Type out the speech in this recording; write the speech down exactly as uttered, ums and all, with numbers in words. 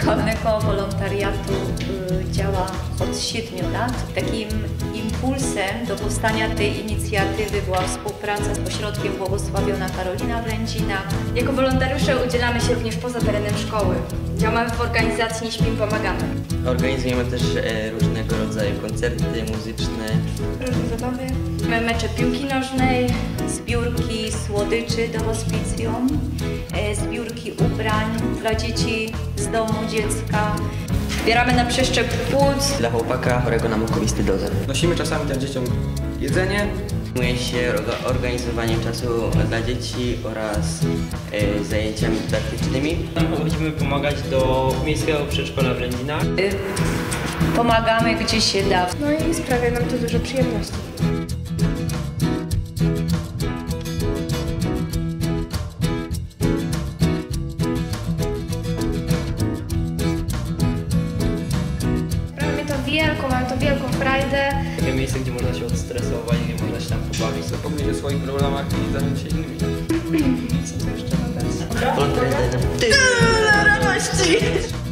szkolnego wolontariatu y, działa od siedmiu lat. Takim impulsem do powstania tej inicjatywy była współpraca z Ośrodkiem Błogosławiona Karolina w Lędzinach. Jako wolontariusze udzielamy się również poza terenem szkoły. Działamy w organizacji Nie Śpimy, Pomagamy. Organizujemy też e, różnego rodzaju koncerty muzyczne. Różne zabawy. Mamy mecze piłki nożnej. Zbiórki słodyczy do hospicjum, e, zbiórki ubrań dla dzieci z domu dziecka. Zbieramy na przeszczep płuc. Dla chłopaka chorego na mukowiscydozę. Nosimy czasami też dzieciom jedzenie. Zajmuje się organizowaniem czasu dla dzieci oraz e, zajęciami praktycznymi. Chodzimy pomagać do miejskiego przedszkola w Lędzinach. Y, pomagamy gdzie się da. No i sprawia nam to dużo przyjemności. Mamy to wielką, mamy to wielką frajdę. Takie miejsce, gdzie można się odstresować, gdzie można się tam pobawić. Zapomnieć o swoich problemach i zająć się innymi. Co tu jeszcze dodać? Wolontariatem. Tyle radości!